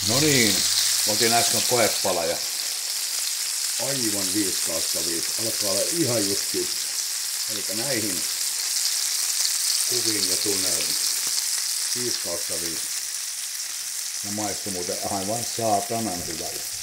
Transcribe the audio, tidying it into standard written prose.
No niin, otin äsken koepala ja aivan 5/5. Alkaa olla ihan just kypsä. Eli näihin kuviin ja tunnelmiin. 5/5. Ja maistuu muuten aivan saatanan hyvälle.